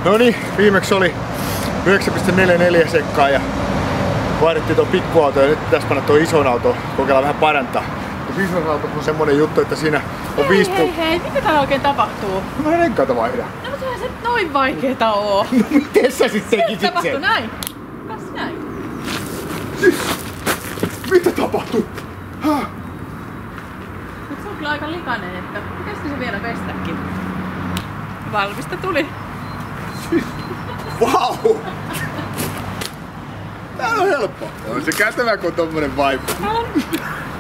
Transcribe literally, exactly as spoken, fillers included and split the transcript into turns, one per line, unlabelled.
No niin, viimeksi oli yhdeksän pilkku neljäkymmentäneljä sekkaa ja vaihdettiin tuon pikkuauto ja nyt pitäisi panna tuo ison auto, kokeillaan vähän parantaa. Ja ison auto on semmonen juttu, että siinä on
hei,
viisi...
Hei hei, mitä täällä oikein tapahtuu?
No mä renkaita vaihdan.
No mutta eihän se noin vaikeeta oo.
No miten sä sit tekisit sen?
Tapahtuu näin. Kas näin.
Mitä tapahtuu? Häh?
Mut se on kyllä aika likainen, että pitäisikö se vielä pestäkin? Valmista tuli.
Vau! Wow. Tää on helppo. On se kätevä, kun on tommonen vaipu.